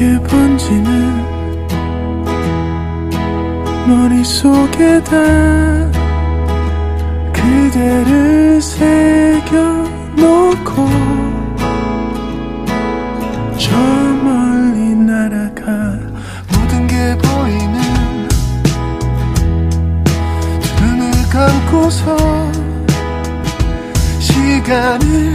짙게 번지는 머릿속에다 그대를 새겨놓고 저 멀리 날아가 모든 게 보이는 두 눈을 감고서 시간을